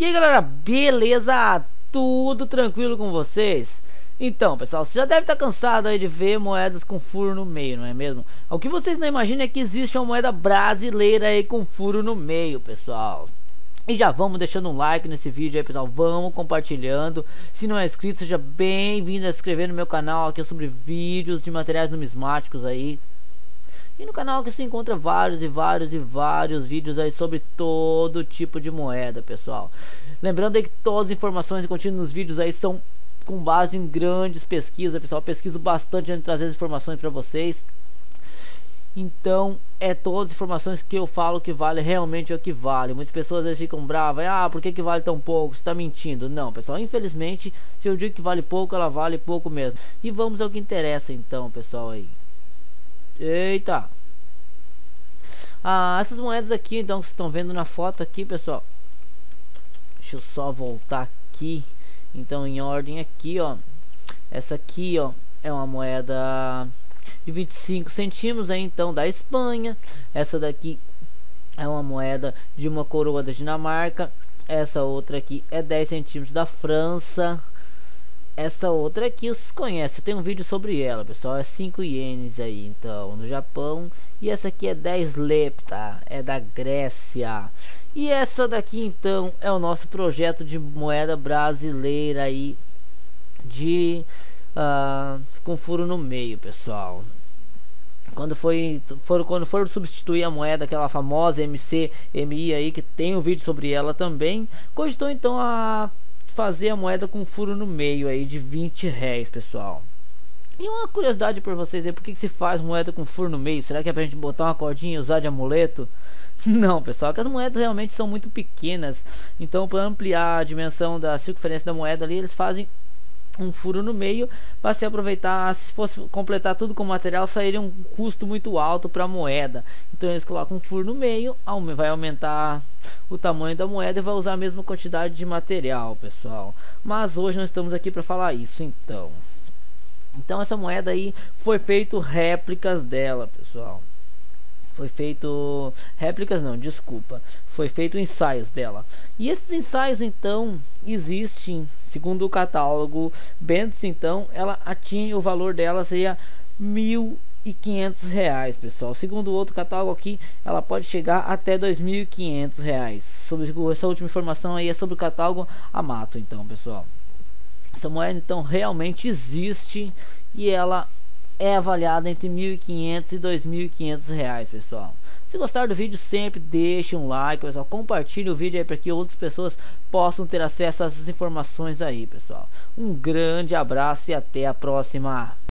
E aí galera, beleza? Tudo tranquilo com vocês? Então pessoal, você já deve estar cansado aí de ver moedas com furo no meio, não é mesmo? O que vocês não imaginam é que existe uma moeda brasileira aí com furo no meio, pessoal. E já vamos deixando um like nesse vídeo aí, pessoal, vamos compartilhando. Se não é inscrito, seja bem-vindo a se inscrever no meu canal aqui sobre vídeos de materiais numismáticos aí. E no canal que se encontra vários vídeos aí sobre todo tipo de moeda, pessoal. Lembrando aí que todas as informações contidas nos vídeos aí são com base em grandes pesquisas, pessoal. Eu pesquiso bastante antes de trazer informações para vocês. Então, todas as informações que eu falo que vale realmente é o que vale. Muitas pessoas às vezes ficam bravas. Ah, por que vale tão pouco? Você está mentindo. Não, pessoal, infelizmente, se eu digo que vale pouco, ela vale pouco mesmo. E vamos ao que interessa então, pessoal, aí. Eita! Essas moedas aqui, então, que vocês estão vendo na foto aqui, pessoal. Deixa eu só voltar aqui. Então, em ordem aqui, ó. Essa aqui, ó, é uma moeda de 25 centímetros aí, então, da Espanha. Essa daqui é uma moeda de uma coroa da Dinamarca. Essa outra aqui é 10 centímetros da França. Essa outra aqui vocês conhecem, tem um vídeo sobre ela, pessoal, é 5 ienes aí, então, no Japão. E essa aqui é 10 lepta, é da Grécia. E essa daqui, então, é o nosso projeto de moeda brasileira aí, com furo no meio, pessoal. Quando foram substituir a moeda, aquela famosa MCMI aí, que tem um vídeo sobre ela também, cogitou então a fazer a moeda com furo no meio aí de 20 réis, pessoal. E uma curiosidade para vocês aí, por que se faz moeda com furo no meio? Será que é pra gente botar uma cordinha e usar de amuleto? Não, pessoal, que as moedas realmente são muito pequenas. Então, para ampliar a dimensão da circunferência da moeda ali, eles fazem um furo no meio para se aproveitar. Se fosse completar tudo com material, sairia um custo muito alto para a moeda. Então eles colocam um furo no meio, vai aumentar o tamanho da moeda e vai usar a mesma quantidade de material, pessoal. Mas hoje nós estamos aqui para falar isso, então essa moeda aí foi feito réplicas dela, pessoal. Foi feito réplicas, não, desculpa, foi feito ensaios dela. E esses ensaios então existem, segundo o catálogo Bentes, então ela atinge, o valor dela seria R$1.500, pessoal. Segundo o outro catálogo aqui, ela pode chegar até R$2.500. Sobre essa última informação aí é sobre o catálogo Amato, então, pessoal. Essa moeda então realmente existe e ela é avaliada entre R$1.500 e R$2.500, pessoal. Se gostaram do vídeo, sempre deixe um like, pessoal. Compartilhe o vídeo aí para que outras pessoas possam ter acesso a essas informações aí, pessoal. Um grande abraço e até a próxima.